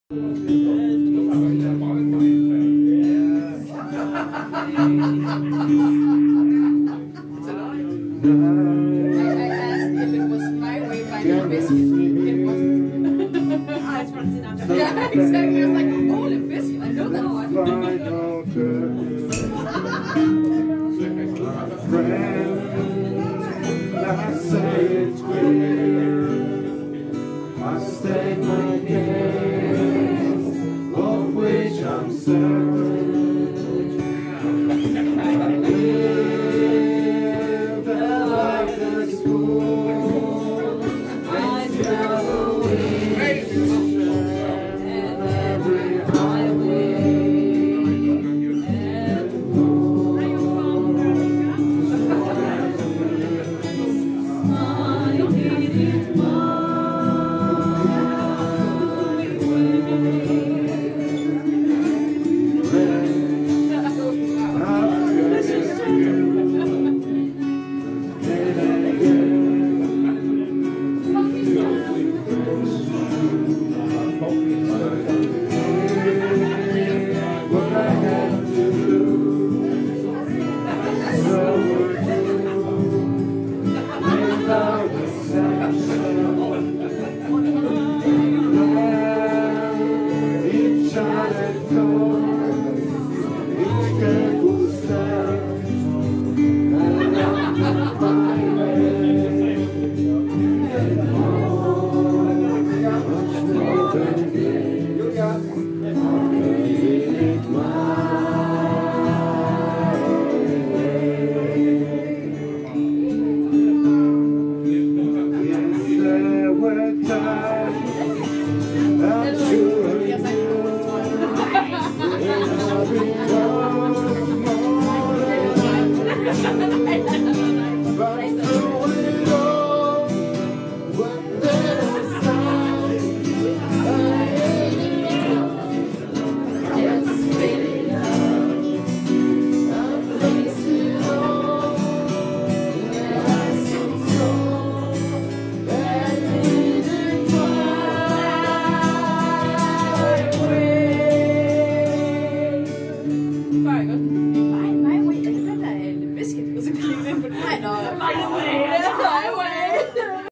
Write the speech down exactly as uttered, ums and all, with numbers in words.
asked if it was my way by Limp Bizkit. It wasn't. Ah, it's from Sinatra. Yeah, exactly. I was like, oh, Limp Bizkit. I know that one.